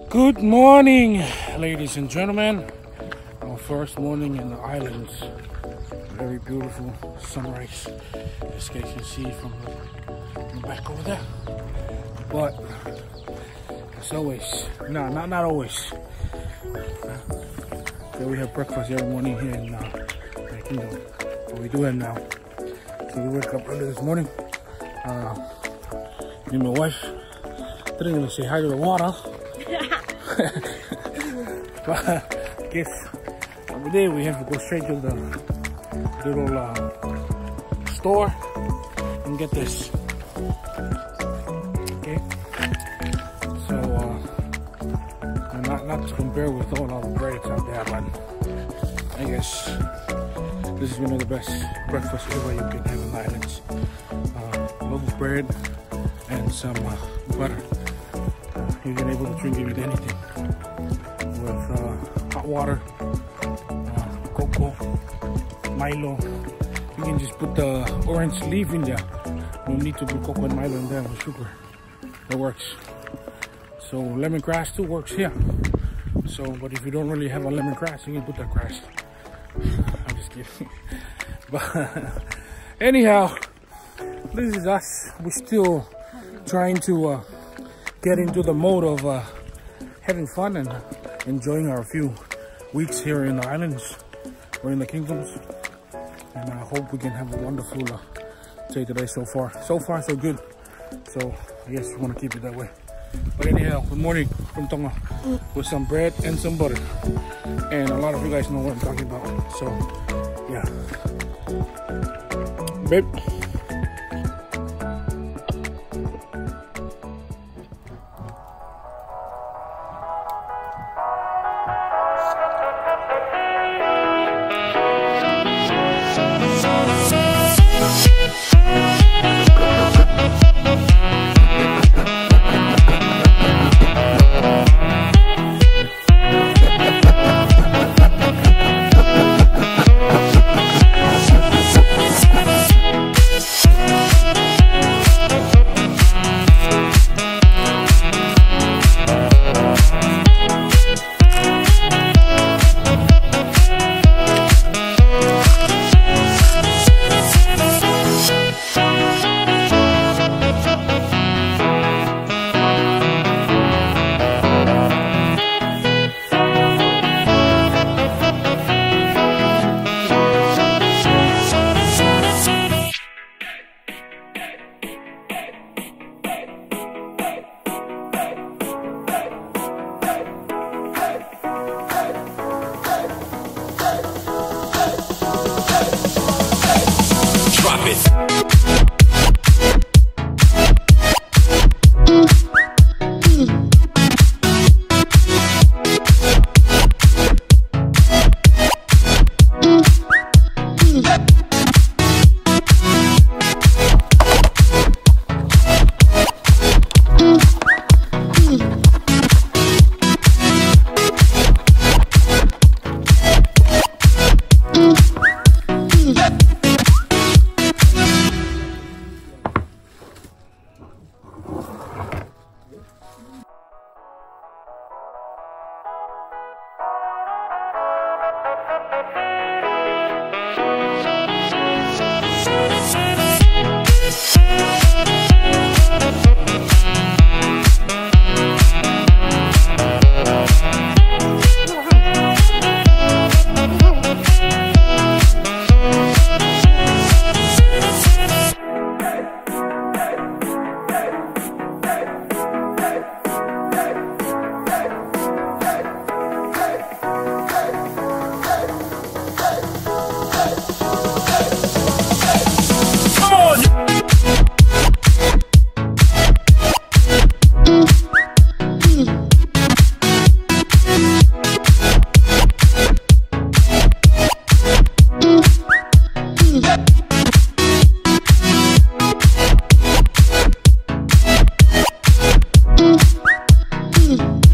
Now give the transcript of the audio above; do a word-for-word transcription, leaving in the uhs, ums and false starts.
Good morning, ladies and gentlemen. Our first morning in the islands. Very beautiful sunrise, as you can see from the, from the back over there. But as always, no, not not always. So we have breakfast every morning here in uh, the kingdom. What we do it now. So we wake up early this morning. Uh, me and my wife didn't even say hi to the water. But I guess every day we have to go straight to the little uh, store and get this. Okay, so uh, not not to compare with all other breads out there, but I guess this is one of the best breakfasts ever you can have in the islands. Uh, loaf of bread and some uh, butter. You can able to drink it with anything, with uh, hot water, uh, cocoa, Milo. You can just put the orange leaf in there. No need to put cocoa and Milo in there with sugar. That works. So lemongrass too works here. So, but if you don't really have a lemongrass, you can put that grass. I'm just kidding. But anyhow, this is us. We're still trying to uh, get into the mode of uh, having fun and uh, enjoying our few weeks here in the islands or in the kingdoms. And I hope we can have a wonderful uh, day today so far. So far, so good. So I guess we want to keep it that way. But anyhow, good morning from Tonga with some bread and some butter. And a lot of you guys know what I'm talking about. So yeah. Babe. Mm-hmm.